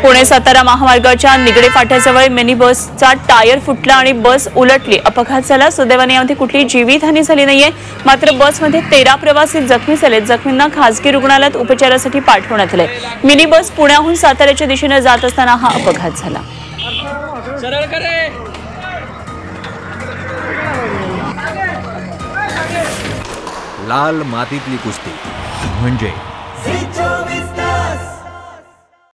पुणे सातारा महामार्गाच्या निगडे फाट्याजवळ मिनी बसचा टायर फुटला आणि बस उलटली. अपघात झाला. सुदैवाने यामध्ये कुठलीही जीवितहानी झाली नाहीये. मात्र बसमध्ये 13 प्रवासी जखमी झाले. जखमींना खासगी रुग्णालयात उपचारासाठी पाठवण्यात आले. मिनी बस पुण्याहून साताऱ्याच्या दिशेने जात असताना हा अपघात झाला. लाल मातीतली कुस्ती म्हणजे